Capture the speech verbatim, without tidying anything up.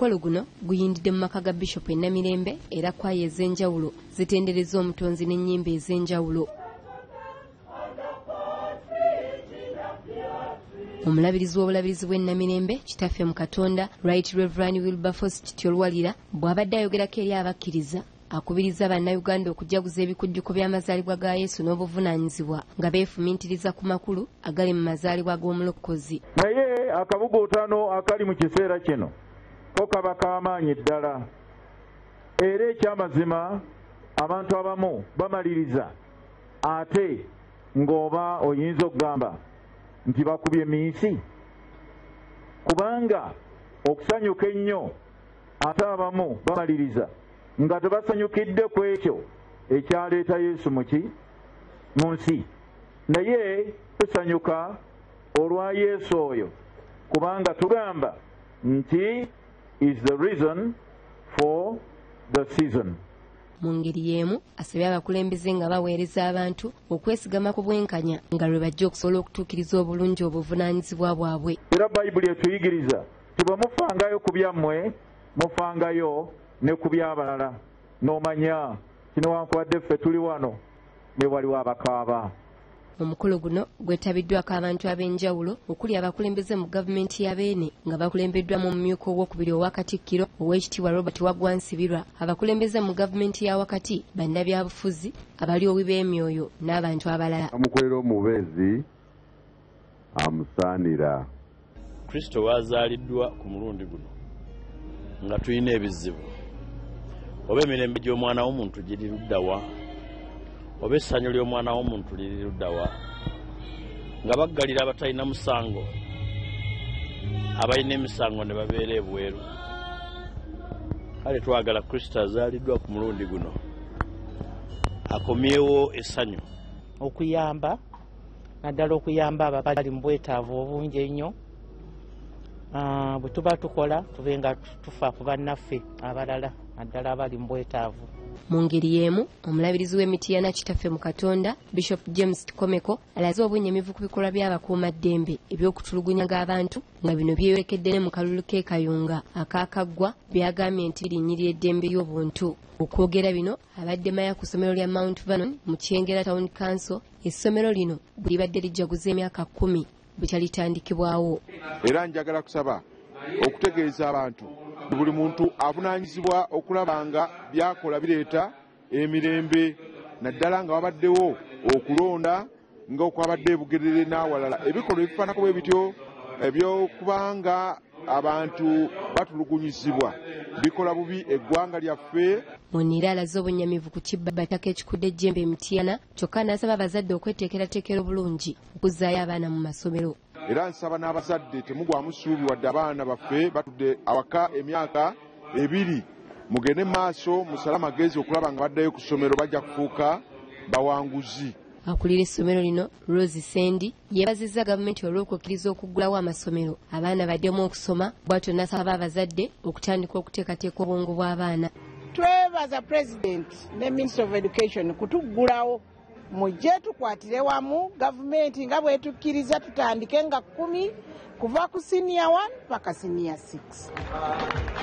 Omukolo guno guyindidde mu maka ga Bishop e Namirembe era kwaya ez'enjawulo zitendereza omutonzi n'ennyimba ez'enjawulo. Omulabirizi w'obulabirizi bw'e Namirembe kitaffe mu Katonda Right Reverend Wilberforce Kityolwalira bw'abadde ayogerako eri abakkiriza akubiriza bannayuganda okujaguza ebikujjuko by'amazaalibwa ga Yesu n'obuvunaanyizibwa nga beefumintiriza ku makulu agali mu mazaalibwa g'omulokozi. Naye akabugootano akali mu kiseera kino ko kaba k'amaanyi ddala era ekyamazima abantu abamu bamaliriza ate ng'oba oyinza okugamba nti bakubye miisi kubanga okusanyuka ennyo ate abamu bamaliriza nga tebasanyukidde ku ekyo ekyaleeta Yesu muki mu nsi. Naye tusanyuka olwa Yesu oyo kubanga tugamba nti is the reason for the season. Mu ngeri y'emu asabye abakulembeze nga baweereza abantu okwesigama ku bwenkanya nga lwe bajja okusobola okutuukiriza obulungi obuvunaanyizibwa bwabwe. Era Bayibuli etuyigiriza ti bwe mufangayo ku byammwe mufangayo ne ku by'abalala n'omanya kino wankubadde ffe tuli wano ne waliwo abakaaba. Omukolo guno gwetabiddwako abantu ab'enjawulo okuli abakulembeze mu gavumenti ya Beene nga bakulembeddwamu omumyuka ow'okubiri owa Katikkiro Oweekitiibwa Robert Waggwa Nsibirwa, abakulembeze mu gavumenti ya wakati bannabyabufuzi, abali owi b'emyoyo n'abantu abalala. Amukolera omubeezi amusaanira. Kristo waazaaliddwa ku mulundi guno nga tulina ebizibu, oba emirembe gy'omwana w'omuntu giri ludda wa, oba essanyu ly'omwana w'omuntu liri ludda wa, nga baggalira abatalina musango, abalina emisango ne babeera ebweru. Kale twagala Kristo azaaliddwa ku mulundi guno akomyewo essanyu, okuyamba naddala okuyamba ababali mu bwetaavu obungi ennyo. Bwe tuba tukola tube nga tufa ku bannaffe abalala naddala abali mu bwetaavu. Mu ngeri y'emu omulabirizi w'Emityana kitaffe mu Katonda Bishop James Kikomeko alaze obunnyamivu ku bikolwa by'abakuumaddembe eby'okutulugunya abantu nga bino byeyolekedde ne mu kalulu k'e Kayunga akaakaggwa byagambye nti birinyirira eddembe ly'obuntu. Okwogera bino abadde maya ku ssomero lya Mount Vernon mu Kyengera Town Council. Essomero lino bwe libadde lijjaguza emyaka kkumi bukyalitandikibwawo. Era njagala kusaba okutegeeza abantu buli muntu avunaanyizibwa okulaba nga byakola bireeta emirembe naddala nga wabaddewo okulonda nga okwabadde ebugerere n'awalala. Ebikolwa ebifaanako bwe bityo ebyokubanga abantu batulugunyizibwa bikola bubi eggwanga lyaffe. Munira alaze obunnyamivu ku kibbattaka ekikudde ejjembe Emityana kyokka n'asaba abazadde okweteekerateekera obulungi okuzzaayo abaana mu masomero. Era nsaba n'abazadde temugwamu ssuubi wadde abaana baffe batudde awaka emyaka ebiri, mugende maaso musale amagezi okulaba nga baddayo ku ssomero bajja kufuuka bawanguzi. Akulira essomero lino Rose Sendi yeebazizza gavumenti olw'okukkiriza okuggulawo amasomero abaana baddemu okusoma, bw'atyo n'asaba abazadde okutandika okuteekateeka obwongo bw'abaana. Twebaza President ne Minister of Education kutuggulawo, mujje tukwatire wamu gavumenti nga bwetukkiriza tutandike nga kkumi kuva ku senior one paka senior six.